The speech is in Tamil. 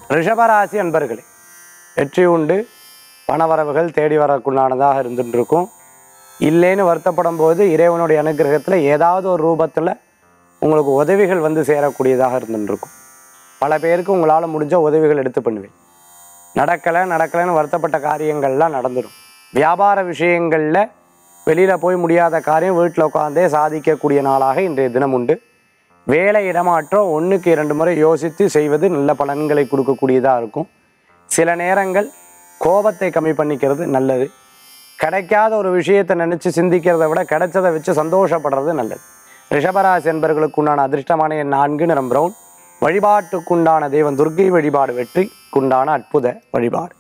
ரிஷபராசி அன்பர்களே, வெற்றி உண்டு. பணவரவுகள் தேடி வரக்குண்டானதாக இருந்துட்டு இருக்கும். இல்லைன்னு வருத்தப்படும் போது இறைவனுடைய அனுகிரகத்தில் ஏதாவது ஒரு ரூபத்தில் உங்களுக்கு உதவிகள் வந்து சேரக்கூடியதாக இருந்துட்டு இருக்கும். பல பேருக்கு உங்களால் முடிஞ்ச உதவிகள் எடுத்து பண்ணுவேன். நடக்கலைன்னு வருத்தப்பட்ட காரியங்கள்லாம் நடந்துடும். வியாபார விஷயங்களில் வெளியில் போய் முடியாத காரியம் வீட்டில் உட்காந்தே சாதிக்கக்கூடிய நாளாக இன்றைய தினம் உண்டு. வேலை இடமாற்றம் 1க்கு 2 முறை யோசித்து செய்வது நல்ல பலன்களை கொடுக்கக்கூடியதாக இருக்கும். சில நேரங்கள் கோபத்தை கம்மி பண்ணிக்கிறது நல்லது. கிடைக்காத ஒரு விஷயத்தை நினச்சி சிந்திக்கிறத விட கிடைச்சதை வச்சு சந்தோஷப்படுறது நல்லது. ரிஷபராசி என்பவர்களுக்குண்டான அதிர்ஷ்டமான எண் 4, நிறம் பிரவுன். வழிபாட்டுக்குண்டான தெய்வம் துர்க்கை வழிபாடு வெற்றிக்குண்டான அற்புத வழிபாடு.